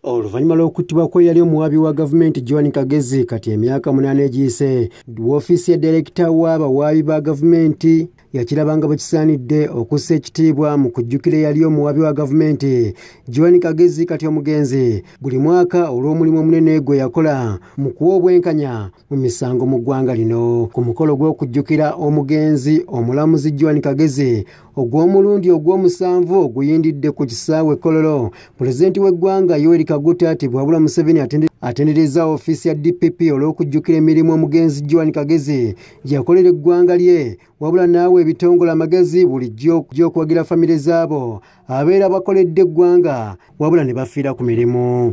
Oluvannyuma lw'okuttibwa kwe yali omuwaabi wa gavumenti John Kagezi kati emyaka 8 egiyise, woofiisi ya Direkita w'abawaabi ba gavumenti yakirabanga bwe kisaanidde okussa ekitiibwa mu kujjukira yali omuwaabi wa gavumenti John Kagezi kati omugenzi buli mwaka olw'omulimu omunene gwe yakola mu kuwa obwenkanya mu misango mu ggwanga lino. Ku mukolo gw'okujjukira omugenzi omulamuzi John Kagezi ogw'omulundi ogw'omusanvu oguyindidde ku kisaawe Kololo, Pulezidenti w'eggwanga Yoweri Kaguta Tibwabula Museveni atenderezza ofiisi ya DPP olw'okujjukira emirimu omugenzi John Kagezi gye yakolera eggwanga lye, wabula naawe ebitongole amagezi bulijjo okuwagira famire zaabo abeera bakoledde eggwanga wabula ne bafiira ku mirimu.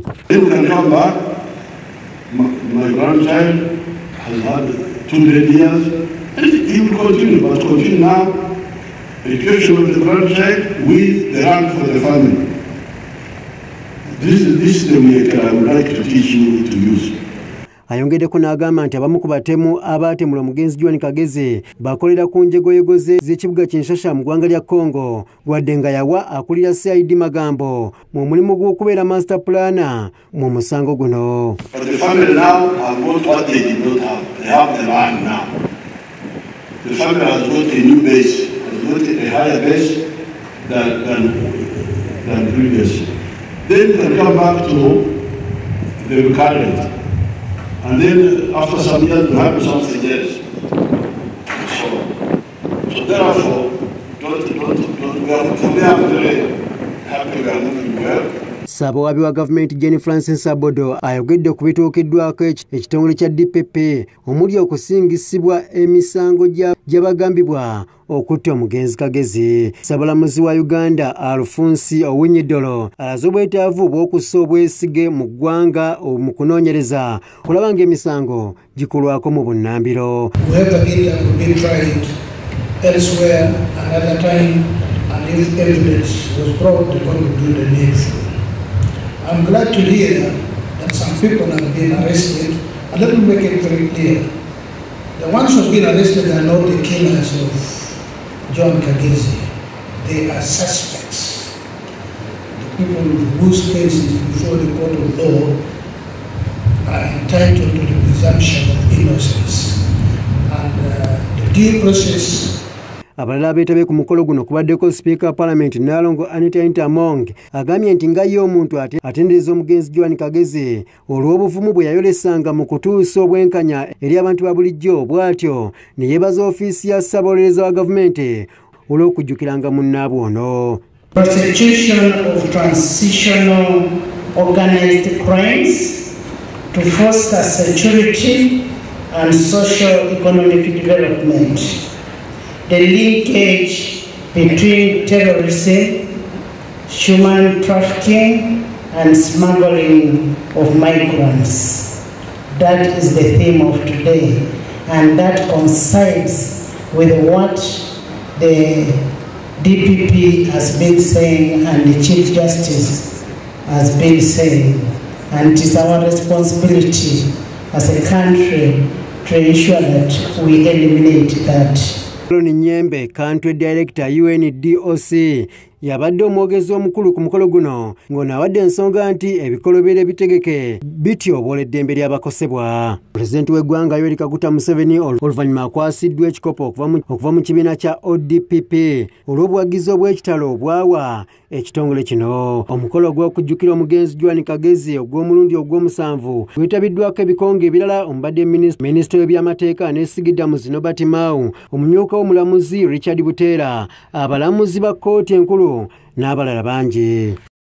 My grandchild has had 200 years and he will continue, but continue now. Education of the grandchild with the rank for the family. This is the way I would like to teach you to use. Ayongeddeko n'agamba nti abamu ku batemu abaatemula omugenzi John Kagezi bakolera ku njegoyego z'ekibuga Kinshasa mu ggwanga lya Congo, wadde nga yawa akulira CID Magambo mu mulimu gw'okubeera master planner mu musango guno. But the family now have got what they did not have. They have the land now. The family has got a new base, has got a higher base than previously. Then you can come back to the recurrent. And then after some years you have something else. So therefore, we are very happy we are moving well. Ssabawaabi wa gavumenti Jenny Francis Sabodo ayogedde ku bituukiddwako ekitongole kya DPP omuli okusingisibwa emisango gy'abagambibwa okutta omugenzi Kagezi. Ssabalamuzi wa Uganda Alfonsi Owinyiddolo alaze obwetaavu bw'okussa obwesige mu ggwanga mu kunoonyereza kulaba ng'emisango gikolwako mu bunnambiro. I'm glad to hear that some people have been arrested. And let me make it very clear. The ones who have been arrested are not the killers of John Kagezi. They are suspects. The people whose cases before the court of law are entitled to the presumption of innocence. And the due process. Abalala abeetabye ku mukolo guno kubaddeko Speaker wa Parliament Nalongo Anita Intamong agambye nti nga ye omuntu atendereza omugenzi John Kagezi olw'obuvumu bwe yayolesanga mu kutuusa obwenkanya eri abantu ba bulijjo, bw'atyo ne yeebaza ofiisi ya ssaabawolereza wa gavumenti olw'okujjukiranga munnaabwe ono. Prosecution of transitional organized crimes to foster security and socio-economic development. The linkage between terrorism, human trafficking, and smuggling of migrants. That is the theme of today, and that coincides with what the DPP has been saying and the Chief Justice has been saying. And it is our responsibility as a country to ensure that we eliminate that. Nyembe, Country Director UNDOC, yabadde omwogezi omukulu ku mukolo guno ng'onawadde ensonga nti ebikolo bire bitegeke bityobola eddembe ly'abakosebwa. Pulezidenti w'eggwanga Yoweri Kaguta Museveni oluvannyuma akwasiddwa ekikopo okuva mu kibiina kya ODPP olw'obuwagizi obw'ekitalo obwawa ekitongole kino. Omukolo gw'okujjukira omugenzi John Kagezi ogw'omulundi ogw'omusanvu gwetabiddwako ebikonge ebirala omubadde minisita w'ebyamateeka n'esigidda mu Robert Mao, omumyuka w'omulamuzi Richard Buteera, abalamuzi ba kkooti enkulu n'abalala bangi.